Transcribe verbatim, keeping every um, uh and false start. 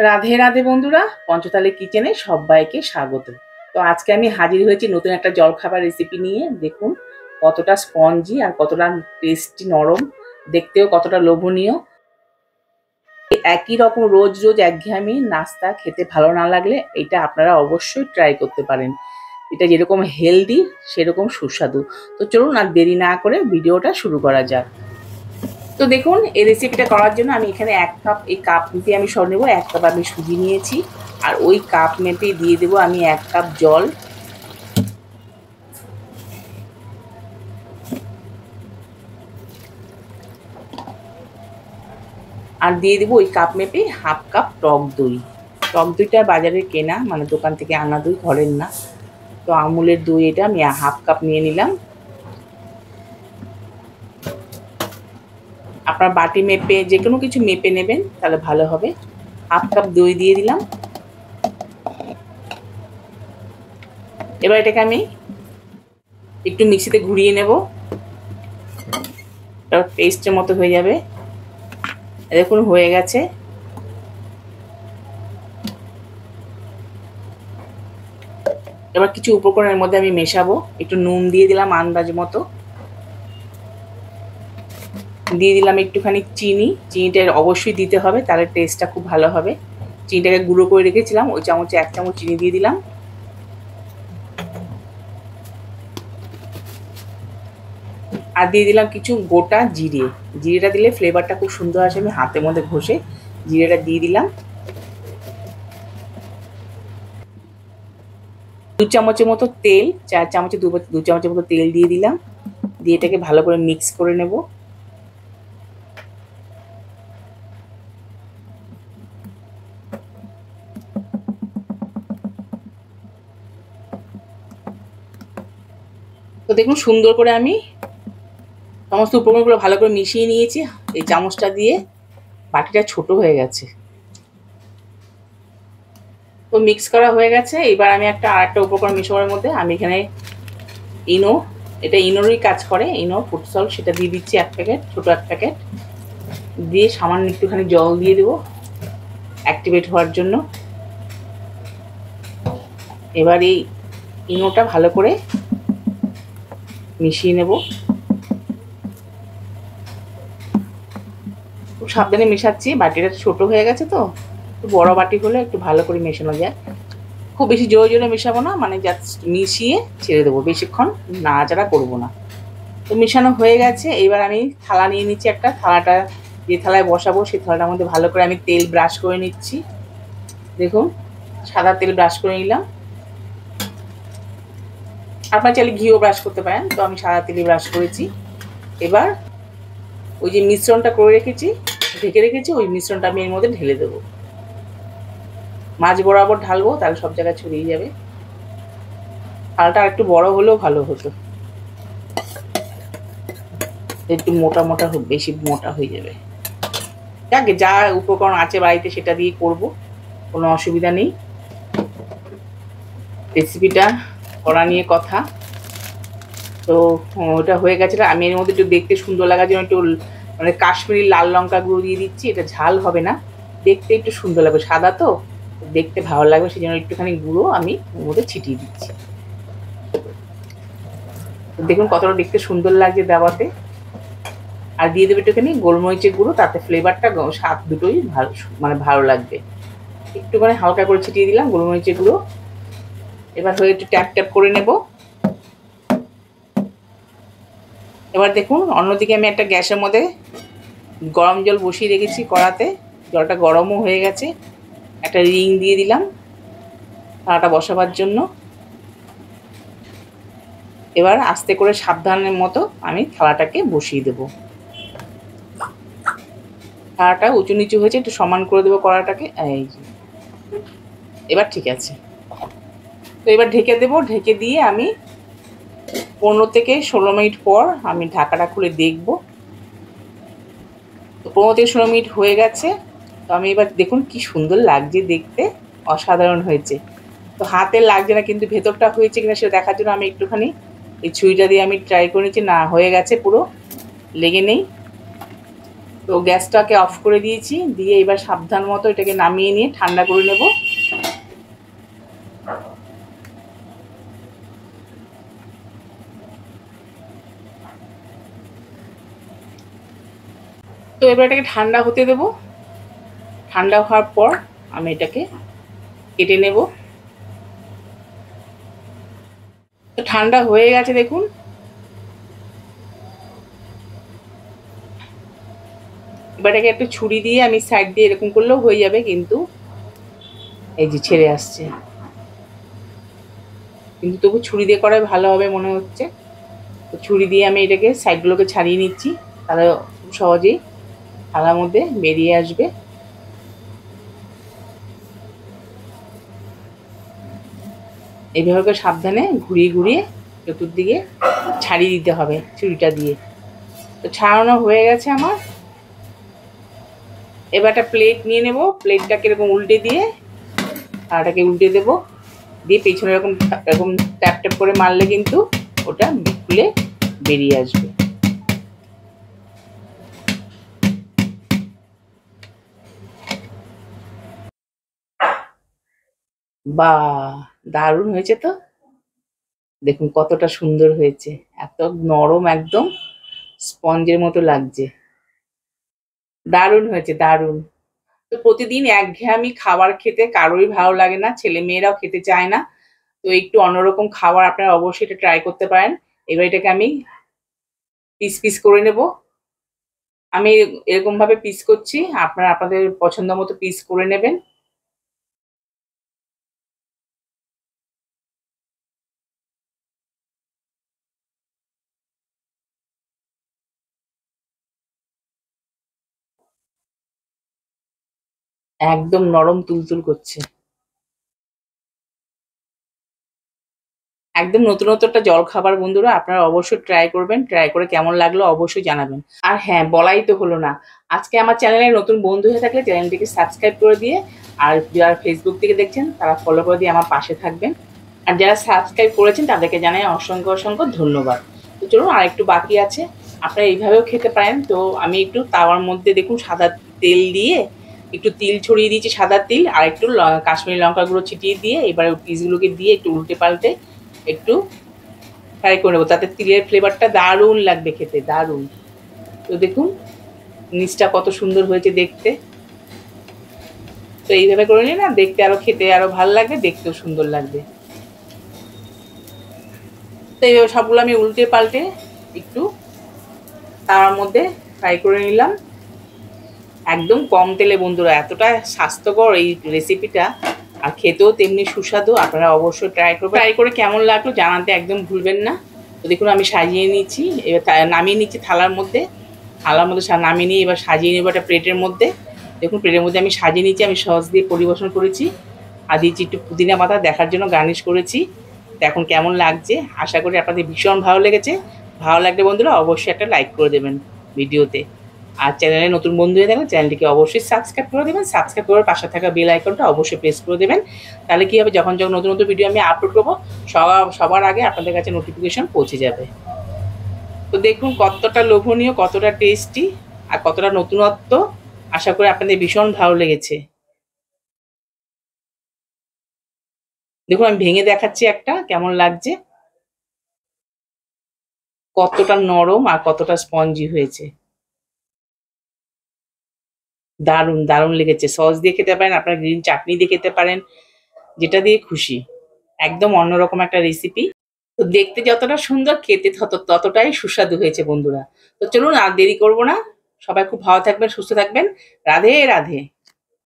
রাধে রাধে বন্ধুরা, পঞ্চতালে কিচেনে সবাইকে স্বাগত। তো আজকে আমি হাজির হয়েছি নতুন একটা জলখাবার রেসিপি নিয়ে। দেখুন কতটা স্পঞ্জি আর কতটা টেস্টি, নরম, দেখতেও কতটা লোভনীয়। একই রকম রোজ রোজ একঘেয়েমি নাস্তা খেতে ভালো না লাগলে এটা আপনারা অবশ্যই ট্রাই করতে পারেন। এটা যেরকম হেলদি সেরকম সুস্বাদু। তো চলুন আর দেরি না করে ভিডিওটা শুরু করা যাক। তো দেখুন এই রেসিপিটা করার জন্য আমি এখানে এক কাপ, এই কাপ মেপে আমি সর নেবো, এক কাপ আমি সুজি নিয়েছি। আর ওই কাপ মেপে দিয়ে দেবো আমি এক কাপ জল। আর দিয়ে দেবো ওই কাপ মেপে হাফ কাপ টক দই। টক দইটা বাজারে কেনা, মানে দোকান থেকে আনা দই, ঘরের না। তো আমুলের দই এটা আমি হাফ কাপ নিয়ে নিলাম। আপনার বাটি মেপে যে কোনো কিছু মেপে নেবেন তাহলে ভালো হবে। হাফ কাপ দই দিয়ে দিলাম। এবার এটাকে আমি একটু মিক্সিতে ঘুরিয়ে নেব, পেস্টের মতো হয়ে যাবে। দেখুন হয়ে গেছে। এবার কিছু উপকরণের মধ্যে আমি মেশাবো। একটু নুন দিয়ে দিলাম আন্দাজ মতো, দিয়ে দিলাম একটুখানি চিনি। চিনিটা অবশ্যই দিতে হবে, তাহলে টেস্টটা খুব ভালো হবে। চিনিটাকে গুঁড়ো করে রেখেছিলাম, ওই চামচে এক চামচ চিনি দিয়ে দিলাম। আর দিয়ে দিলাম কিছু গোটা জিরে। জিরেটা দিলে ফ্লেভারটা খুব সুন্দর আসে। আমি হাতের মধ্যে ঘষে জিরেটা দিয়ে দিলাম। দু চামচের মতো তেল, চার চামচে দু দু চামচের মতো তেল দিয়ে দিলাম। দিয়ে এটাকে ভালো করে মিক্স করে নেব। তো দেখুন সুন্দর করে আমি সমস্ত উপকরণগুলো ভালো করে মিশিয়ে নিয়েছি। এই চামচটা দিয়ে বাটিটা ছোট হয়ে গেছে। তো মিক্স করা হয়ে গেছে। এবার আমি একটা আর একটা উপকরণ মিশানোর মধ্যে আমি এখানে ইনো, এটা ইনোরই কাজ করে, ইনো ফুড সল্ট, সেটা দিয়ে দিচ্ছি এক প্যাকেট, ছোট এক প্যাকেট। দিয়ে সামান্য একটুখানি জল দিয়ে দেবো অ্যাক্টিভেট হওয়ার জন্য। এবার এই ইনোটা ভালো করে মিশিয়ে নেব। খুব সাবধানে মেশাচ্ছি, বাটিটা ছোট হয়ে গেছে। তো একটু বড় বাটি হলে একটু ভালো করে মেশানো যায়। খুব বেশি জোরে জোরে মেশাবো না, মানে জাস্ট মিশিয়ে ছেড়ে দেবো, বেশিক্ষণ নাড়াচাড়া করবো না। তো মেশানো হয়ে গেছে। এবার আমি থালা নিয়ে নিচ্ছি একটা। থালাটা যে থালায় বসাবো সেই থালাটার মধ্যে ভালো করে আমি তেল ব্রাশ করে নিচ্ছি। দেখুন সাদা তেল ব্রাশ করে নিলাম। আপনার চাইলে ঘিও ব্রাশ করতে পারেন, তো আমি সাদা তেলে ব্রাশ করেছি। এবার ওই যে মিশ্রণটা করে রেখেছি, ঢেকে রেখেছি, ওই মিশ্রণটা আমি এর মধ্যে ঢেলে দেবো। মাঝ বরাবর ঢালবো, তাহলে সব জায়গায় ছড়িয়ে যাবে। থালটা একটু বড় হলেও ভালো হতো, একটু মোটা মোটা হোক, বেশি মোটা হয়ে যাবে। যাকে যা উপকরণ আছে বাড়িতে সেটা দিয়ে করব, কোনো অসুবিধা নেই। রেসিপিটা করা নিয়ে কথা। তো ওটা হয়ে গেছে। আমি এর মধ্যে একটু দেখতে সুন্দর লাগার জন্য একটু মানে কাশ্মীরি লাল লঙ্কা গুঁড়ো দিয়ে দিচ্ছি। এটা ঝাল হবে না, দেখতে একটু সুন্দর লাগবে, সাদা তো দেখতে ভালো লাগবে, সেই জন্য একটুখানি গুঁড়ো আমি ওর মধ্যে ছিটিয়ে দিচ্ছি। দেখুন কতটা দেখতে সুন্দর লাগছে দেওয়াতে। আর দিয়ে দেবে একটুখানি গোলমরিচের গুঁড়ো, তাতে ফ্লেভারটা স্বাদ দুটোই ভালো, মানে ভালো লাগবে। একটুখানি হালকা করে ছিটিয়ে দিলাম গোলমরিচের গুঁড়ো। এবার হয়ে একটু ট্যাপ ট্যাপ করে নেব। এবার দেখুন অন্যদিকে আমি একটা গ্যাসের মধ্যে গরম জল বসিয়ে রেখেছি কড়াতে। জলটা গরমও হয়ে গেছে। একটা রিং দিয়ে দিলাম থালাটা বসাবার জন্য। এবার আস্তে করে সাবধানের মতো আমি থালাটাকে বসিয়ে দেব। থালাটা উঁচু নিচু হয়েছে, একটু সমান করে দেবো কড়াটাকে। এই এবার ঠিক আছে। তো এবার ঢেকে দেবো। ঢেকে দিয়ে আমি পনেরো থেকে ষোলো মিনিট পর আমি ঢাকাটা খুলে দেখব। তো পনেরো থেকে ষোলো মিনিট হয়ে গেছে। তো আমি এবার দেখুন কি সুন্দর লাগছে দেখতে, অসাধারণ হয়েছে। তো হাতে লাগছে না, কিন্তু ভেতরটা হয়েছে কিনা সেটা দেখার জন্য আমি একটুখানি এই ছুরিটা দিয়ে আমি ট্রাই করে নিচ্ছি। না, হয়ে গেছে, পুরো লেগে নেই। তো গ্যাসটাকে অফ করে দিয়েছি, দিয়ে এবার সাবধান মতো এটাকে নামিয়ে নিয়ে ঠান্ডা করে নেব। তো এবার এটাকে ঠান্ডা হতে দেব। ঠান্ডা হওয়ার পর আমি এটাকে কেটে নেব। তো ঠান্ডা হয়ে গেছে দেখুন। এবার এটাকে একটু ছুরি দিয়ে আমি সাইড দিয়ে এরকম করলেও হয়ে যাবে, কিন্তু এই যে ছেড়ে আসছে, কিন্তু তবু ছুরি দিয়ে করাই ভালো হবে মনে হচ্ছে। তো ছুরি দিয়ে আমি এটাকে সাইডগুলোকে ছাড়িয়ে নিচ্ছি, তাহলে খুব সহজেই থালার মধ্যে বেরিয়ে আসবে। এইভাবে করে সাবধানে ঘুরিয়ে ঘুরিয়ে চতুর্দিকে ছাড়িয়ে দিতে হবে ছুরিটা দিয়ে। তো ছাড়ানো হয়ে গেছে আমার। এবার একটা প্লেট নিয়ে নেব, প্লেটটাকে এরকম উল্টে দিয়ে আটাকে উল্টে দেব, দিয়ে পেছনে এরকম এরকম ট্যাপ ট্যাপ করে মারলে কিন্তু ওটা খুলে বেরিয়ে আসবে। বাহ, দারুণ হয়েছে তো। দেখুন কতটা সুন্দর হয়েছে, এত নরম, একদম স্পঞ্জের মতো লাগছে। দারুণ হয়েছে, দারুণ। তো প্রতিদিন একঘেয়েমি খাবার খেতে কারোরই ভালো লাগে না, ছেলে মেয়েরাও খেতে চায় না। তো একটু অন্যরকম খাবার আপনারা অবশ্যই এটা ট্রাই করতে পারেন। এবার এটাকে আমি পিস পিস করে নেব। আমি এরকম ভাবে পিস করছি, আপনারা আপনাদের পছন্দ মতো পিস করে নেবেন। একদম নরম তুলতুল করছে, একদম নতুনত্ব একটা জল খাবার বন্ধুরা, আপনারা অবশ্যই ট্রাই করবেন। ট্রাই করে কেমন লাগলো অবশ্যই জানাবেন। আর হ্যাঁ, বলাই তো হলো না, আজকে আমার চ্যানেলে নতুন বন্ধু হয়ে থাকলে চ্যানেলটিকে সাবস্ক্রাইব করে দিয়ে, আর যারা ফেসবুক থেকে দেখছেন তারা ফলো করে দিয়ে আমার পাশে থাকবেন। আর যারা সাবস্ক্রাইব করেছেন তাদেরকে জানাই অসংখ্য অসংখ্য ধন্যবাদ। তো চলুন, আর একটু বাকি আছে, আপনারা এইভাবেও খেতে পারেন। তো আমি একটু তাওয়ার মধ্যে দেখুন সাদা তেল দিয়ে একটু তিল ছড়িয়ে দিয়েছি, সাদা তিল, আর একটু কাশ্মীরি লঙ্কা গুঁড়ো ছিটিয়ে দিয়ে এবার পিসগুলোকে দিয়ে একটু উল্টে পাল্টে একটু ফ্রাই করে নেবো, তাতে তিলের ফ্লেভারটা দারুণ লাগবে খেতে, দারুণ। তো দেখুন নিচটা কত সুন্দর হয়েছে দেখতে। তো এইভাবে করে নিলে না দেখতে আরো খেতে আরো ভালো লাগবে, দেখতেও সুন্দর লাগবে। তো এইভাবে সবগুলো আমি উল্টে পাল্টে একটু তার মধ্যে ফ্রাই করে নিলাম, একদম কম তেলে বন্ধুরা। এতটা স্বাস্থ্যকর এই রেসিপিটা, আর খেতেও তেমনি সুস্বাদু। আপনারা অবশ্যই ট্রাই করবেন। ট্রাই করে কেমন লাগলো জানাতে একদম ভুলবেন না। তো দেখুন আমি সাজিয়ে নিচ্ছি, এবার নামিয়ে নিচ্ছি থালার মধ্যে। থালার মধ্যে নামিয়ে নিয়ে এবার সাজিয়ে নেবো একটা প্লেটের মধ্যে। দেখুন প্লেটের মধ্যে আমি সাজিয়ে নিচ্ছি, আমি সস দিয়ে পরিবেশন করেছি, আর দিয়েছি একটু পুদিনা পাতা দেখার জন্য গার্নিশ করেছি। তো এখন কেমন লাগছে আশা করি আপনাদের ভীষণ ভালো লেগেছে। ভালো লাগলে বন্ধুরা অবশ্যই একটা লাইক করে দেবেন ভিডিওতে। আর চ্যানেলে নতুন বন্ধু হয়ে থাকলে চ্যানেলটিকে অবশ্যই সাবস্ক্রাইব করে দেবেন। সাবস্ক্রাইব করার পাশে থাকা বেল আইকনটা অবশ্যই প্রেস করে দেবেন। তাহলে কী হবে, যখন যখন নতুন নতুন ভিডিও আমি আপলোড করবো সবার সবার আগে আপনাদের কাছে নোটিফিকেশন পৌঁছে যাবে। তো দেখুন কতটা লোভনীয়, কতটা টেস্টি, আর কতটা নতুনত্ব। আশা করি আপনাদের ভীষণ ভালো লেগেছে। দেখুন আমি ভেঙে দেখাচ্ছি একটা, কেমন লাগছে, কতটা নরম আর কতটা স্পঞ্জি হয়েছে। দারুণ দারুণ লেগেছে। সস দিয়ে খেতে পারেন, আপনার গ্রিন চাটনি দিয়ে খেতে পারেন, যেটা দিয়ে খুশি। একদম অন্যরকম একটা রেসিপি। তো দেখতে যতটা সুন্দর, খেতে তত ততটাই সুস্বাদু হয়েছে বন্ধুরা। তো চলুন আর দেরি করব না, সবাই খুব ভালো থাকবেন, সুস্থ থাকবেন। রাধে রাধে।